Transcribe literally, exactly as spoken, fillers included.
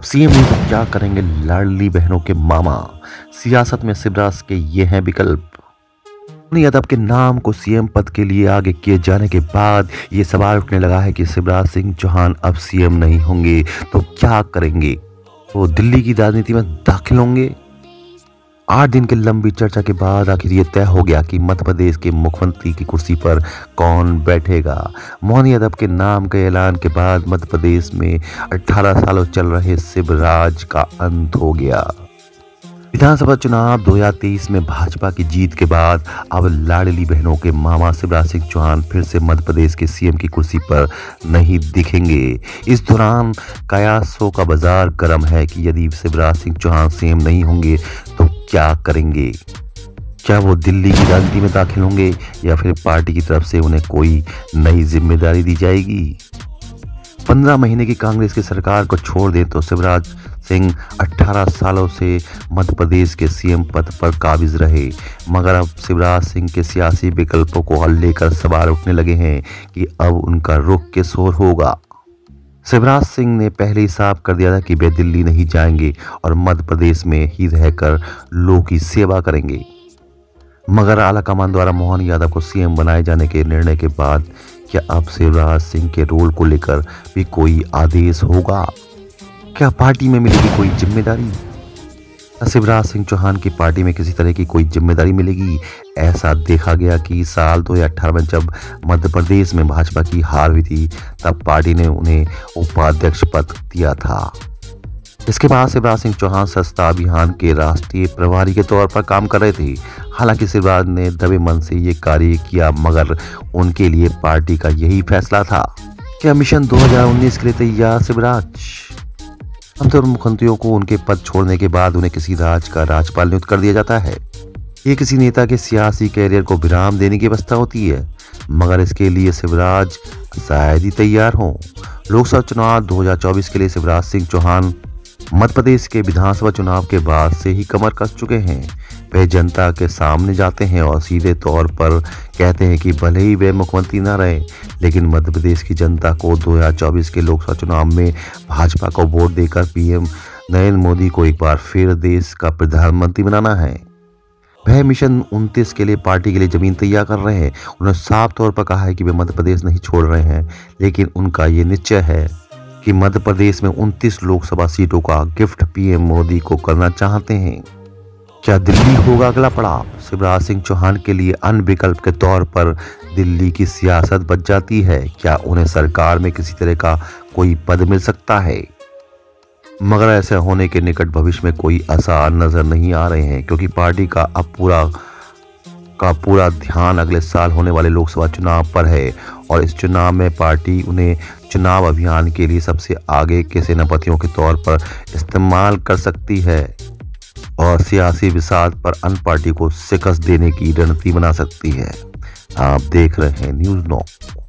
CM नहीं तो क्या करेंगे लाडली बहनों के मामा। सियासत में शिवराज के ये हैं विकल्प। मोहन यादव के नाम को सीएम पद के लिए आगे किए जाने के बाद ये सवाल उठने लगा है कि शिवराज सिंह चौहान अब सीएम नहीं होंगे तो क्या करेंगे। वो दिल्ली की राजनीति में दाखिल होंगे। आठ दिन की लंबी चर्चा के बाद आखिर ये तय हो गया कि मध्य प्रदेश के मुख्यमंत्री की कुर्सी पर कौन बैठेगा। मोहन यादव के नाम के ऐलान के बाद मध्य प्रदेश में अठारह सालों चल रहे शिवराज का अंत हो गया। विधानसभा चुनाव दो हज़ार तेईस में भाजपा की जीत के बाद अब लाडली बहनों के मामा शिवराज सिंह चौहान फिर से मध्य प्रदेश के सीएम की कुर्सी पर नहीं दिखेंगे। इस दौरान कयासों का बाजार गर्म है कि यदि शिवराज सिंह चौहान सीएम नहीं होंगे तो क्या करेंगे। क्या वो दिल्ली की राजनीति में दाखिल होंगे या फिर पार्टी की तरफ से उन्हें कोई नई जिम्मेदारी दी जाएगी। पंद्रह महीने की कांग्रेस की सरकार को छोड़ दें तो शिवराज सिंह अठारह सालों से मध्य प्रदेश के सीएम पद पर काबिज रहे, मगर अब शिवराज सिंह के सियासी विकल्पों को हल लेकर सवाल उठने लगे हैं कि अब उनका रुख किस ओर होगा। शिवराज सिंह ने पहले ही साफ कर दिया था कि वे दिल्ली नहीं जाएंगे और मध्य प्रदेश में ही रहकर लोगों की सेवा करेंगे, मगर आलाकमान द्वारा मोहन यादव को सीएम बनाए जाने के निर्णय के बाद क्या अब शिवराज सिंह के रोल को लेकर भी कोई आदेश होगा। क्या पार्टी में मिलेगी कोई जिम्मेदारी। शिवराज सिंह चौहान की पार्टी में किसी तरह की कोई जिम्मेदारी मिलेगी। ऐसा देखा गया कि साल दो हज़ार अठारह में जब मध्य प्रदेश में भाजपा की हार हुई थी तब पार्टी ने उन्हें उपाध्यक्ष पद दिया था। इसके बाद शिवराज सिंह चौहान स्वच्छता अभियान के राष्ट्रीय प्रभारी के तौर पर काम कर रहे थे। हालांकि शिवराज ने दबे मन से ये कार्य किया, मगर उनके लिए पार्टी का यही फैसला था। क्या मिशन दो हज़ार उन्नीस के लिए तैयार शिवराज। आमतौर मुख्यमंत्रियों को उनके पद छोड़ने के बाद उन्हें किसी राज्य का राज्यपाल नियुक्त कर दिया जाता है। ये किसी नेता के सियासी कैरियर को विराम देने की व्यवस्था होती है, मगर इसके लिए शिवराज शायद ही तैयार हों। लोकसभा चुनाव दो हज़ार चौबीस के लिए शिवराज सिंह चौहान मध्य प्रदेश के विधानसभा चुनाव के बाद से ही कमर कस चुके हैं। वे जनता के सामने जाते हैं और सीधे तौर पर कहते हैं कि भले ही वे मुख्यमंत्री न रहे, लेकिन मध्य प्रदेश की जनता को दो हज़ार चौबीस के लोकसभा चुनाव में भाजपा को वोट देकर पीएम नरेंद्र मोदी को एक बार फिर देश का प्रधानमंत्री बनाना है। वह मिशन उनतीस के लिए पार्टी के लिए जमीन तैयार कर रहे हैं। उन्होंने साफ तौर पर कहा है कि वे मध्य प्रदेश नहीं छोड़ रहे हैं, लेकिन उनका ये निश्चय है कि मध्य प्रदेश में उनतीस लोकसभा सीटों का गिफ्ट पीएम मोदी को करना चाहते हैं। क्या दिल्ली होगा अगला पड़ाव। शिवराज सिंह चौहान के लिए अन्य विकल्प के तौर पर दिल्ली की सियासत बच जाती है। क्या उन्हें सरकार में किसी तरह का कोई पद मिल सकता है, मगर ऐसे होने के निकट भविष्य में कोई आसार नजर नहीं आ रहे हैं, क्योंकि पार्टी का अब पूरा का पूरा ध्यान अगले साल होने वाले लोकसभा चुनाव पर है और इस चुनाव में पार्टी उन्हें चुनाव अभियान के लिए सबसे आगे के सेनापतियों के तौर पर इस्तेमाल कर सकती है और सियासी विवाद पर अन्य पार्टी को शिकस्त देने की रणनीति बना सकती है। आप देख रहे हैं न्यूज़ नौ।